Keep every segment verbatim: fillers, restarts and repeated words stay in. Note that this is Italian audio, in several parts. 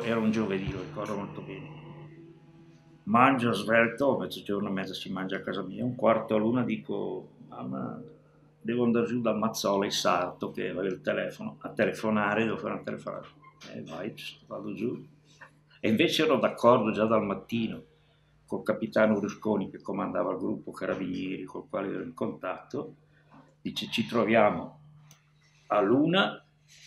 era un giovedì, lo ricordo molto bene. Mangio svelto, a mezzogiorno e mezza si mangia a casa mia, un quarto all'una dico, mamma, devo andare giù dal Mazzola Sarto, che aveva il telefono, a telefonare, devo fare una telefonata. E vai, vado giù. E invece ero d'accordo già dal mattino col capitano Rusconi che comandava il gruppo Carabinieri col quale ero in contatto, dice ci troviamo all'una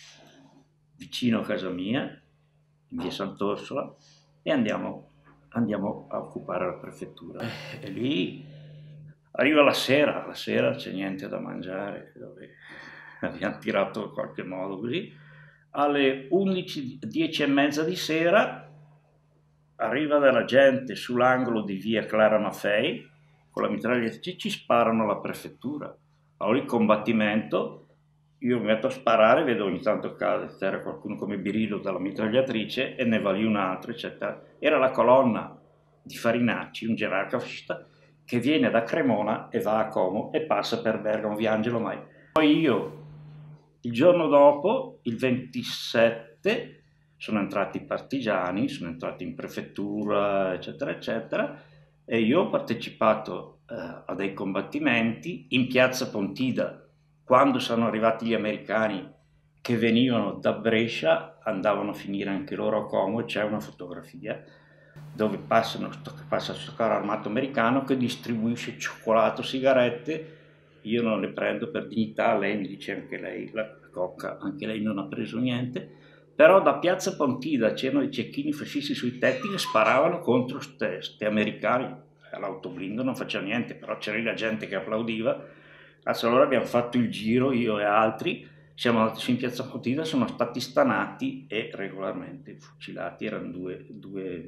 vicino a casa mia, in via Sant'Orsola, e andiamo, andiamo a occupare la prefettura. E lì arriva la sera, la sera c'è niente da mangiare, dove abbiamo tirato in qualche modo così. Alle undici, dieci e mezza di sera arriva della gente sull'angolo di via Clara Maffei con la mitragliatrice, ci sparano alla prefettura. Allora il combattimento, io mi metto a sparare, vedo ogni tanto cade a terra qualcuno come Birillo dalla mitragliatrice e ne va lì un altro, eccetera. Era la colonna di Farinacci, un gerarca fascista, che viene da Cremona e va a Como e passa per Bergamo, via Angelo Mai. Poi io, il giorno dopo, il ventisette, sono entrati i partigiani, sono entrati in prefettura, eccetera, eccetera, e io ho partecipato eh, a dei combattimenti in piazza Pontida. Quando sono arrivati gli americani che venivano da Brescia, andavano a finire anche loro a Como, e c'è una fotografia dove passano, passa questo carro armato americano che distribuisce cioccolato, sigarette. Io non le prendo per dignità, lei mi dice anche lei, la cocca, anche lei non ha preso niente. Però da piazza Pontida c'erano i cecchini fascisti sui tetti che sparavano contro questi americani. L'autoblindo non faceva niente, però c'era la gente che applaudiva. Allora abbiamo fatto il giro, io e altri, siamo andati su in piazza Pontida, sono stati stanati e regolarmente fucilati, erano due, due,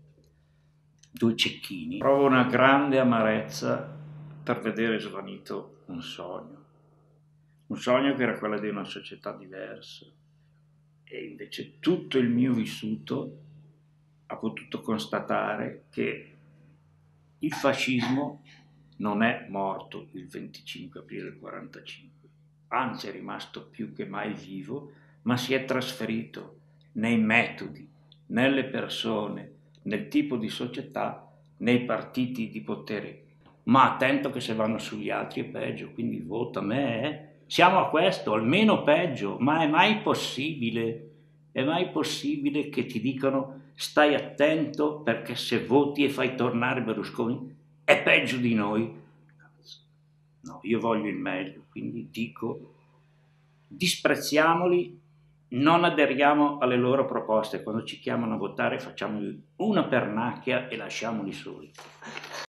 due cecchini. Provo una grande amarezza per vedere svanito un sogno, un sogno che era quello di una società diversa. E invece tutto il mio vissuto ha potuto constatare che il fascismo non è morto il venticinque aprile del quarantacinque, anzi è rimasto più che mai vivo, ma si è trasferito nei metodi, nelle persone, nel tipo di società, nei partiti di potere. Ma attento che se vanno sugli altri è peggio, quindi vota me, eh? Siamo a questo, almeno peggio, ma è mai possibile? È mai possibile che ti dicano stai attento perché se voti e fai tornare Berlusconi è peggio di noi? No, io voglio il meglio, quindi dico disprezziamoli, non aderiamo alle loro proposte, quando ci chiamano a votare facciamoli una pernacchia e lasciamoli soli.